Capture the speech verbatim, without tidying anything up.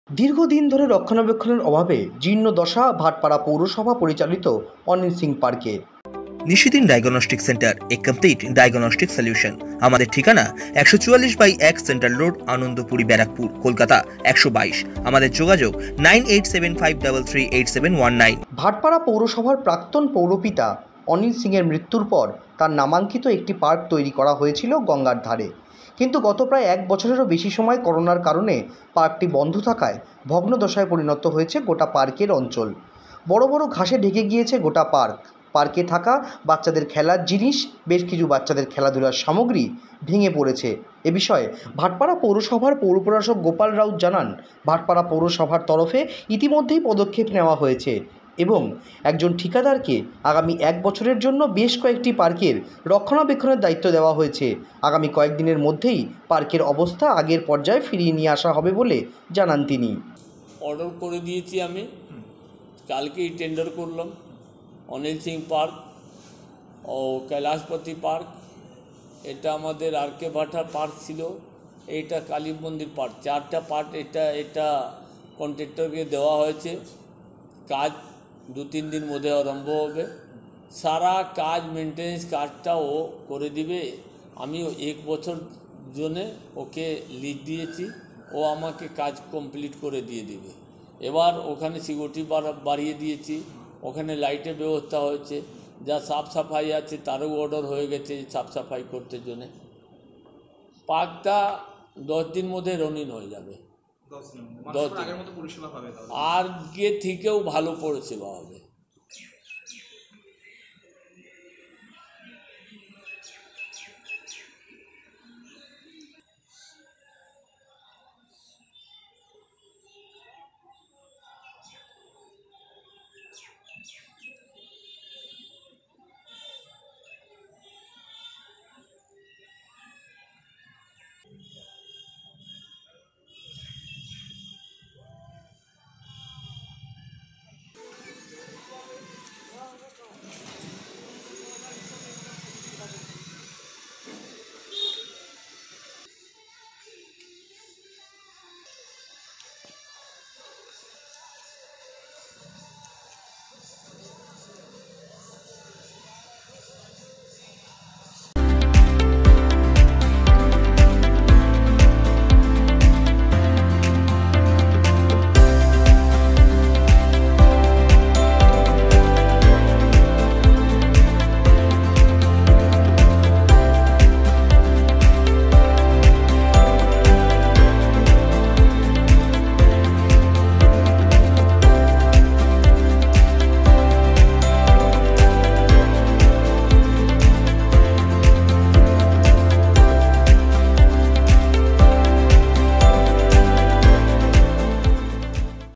দীর্ঘদিন ধরে রক্ষণাবেক্ষণের অভাবে জীর্ণদশা ভাটপাড়া পৌরসভা পরিচালিত অনিল সিং পার্কে। Nishidin diagnostic centre, a complete diagnostic solution. আমাদের ঠিকানা একশো চুয়াল্লিশ বাই এক সেন্ট্রাল রোড, আনন্দপুরি, ব্যারাকপুর, কলকাতা একশো বাইশ। আমাদের যোগাযোগ nine eight seven five three three eight seven one nine. Bhatpara পৌরসভার প্রাক্তন পৌরপিতা অনিল সিংয়ের মৃত্যুর পর তার নামাঙ্কিত একটি পার্ক তৈরি করা হয়েছিল গঙ্গার ধারে, কিন্তু গত প্রায় এক বছরেরও বেশি সময় করোনার কারণে পার্কটি বন্ধ থাকায় ভগ্নদশায় পরিণত হয়েছে গোটা পার্কের অঞ্চল। বড় বড় ঘাসে ঢেকে গিয়েছে গোটা পার্ক। পার্কে থাকা বাচ্চাদের খেলার জিনিস, বেশ কিছু বাচ্চাদের খেলাধুলার সামগ্রী ভেঙে পড়েছে। এ বিষয়ে ভাটপাড়া পৌরসভার পৌর প্রশাসক গোপাল রাউত জানান, ভাটপাড়া পৌরসভার তরফে ইতিমধ্যেই পদক্ষেপ নেওয়া হয়েছে এবং একজন ঠিকাদারকে আগামী এক বছরের জন্য বেশ কয়েকটি পার্কের রক্ষণাবেক্ষণের দায়িত্ব দেওয়া হয়েছে। আগামী কয়েকদিনের মধ্যেই পার্কের অবস্থা আগের পর্যায়ে ফিরিয়ে নিয়ে আসা হবে বলে জানান তিনি। অর্ডার করে দিয়েছি, আমি কালকেই টেন্ডার করলাম। অনিল সিং পার্ক ও কৈলাসপতি পার্ক, এটা আমাদের আর কে ভাটা পার্ক ছিল, এইটা কালী মন্দির পার্ক, চারটা পার্ট এটা এটা কন্ট্রাক্টরকে দেওয়া হয়েছে। কাজ দু তিন দিন মধ্যে আরম্ভ হবে। সারা কাজ মেনটেন্স কাজটা ও করে দিবে। আমি এক বছর জন্যে ওকে লিজ দিয়েছি, ও আমাকে কাজ কমপ্লিট করে দিয়ে দিবে। এবার ওখানে সিকিউরিটি বাড়িয়ে দিয়েছি, ওখানে লাইটের ব্যবস্থা হয়েছে, যা সাফ সাফাই আছে তারও অর্ডার হয়ে গেছে সাফ সাফাই করতে জন্যে। পার্কটা দশ দিন মধ্যে রঙিন হয়ে যাবে। দশ দিন আগের মতো পরিষেবা পাবে, আর গিয়ে থেকেও ভালো পরিষেবা হবে।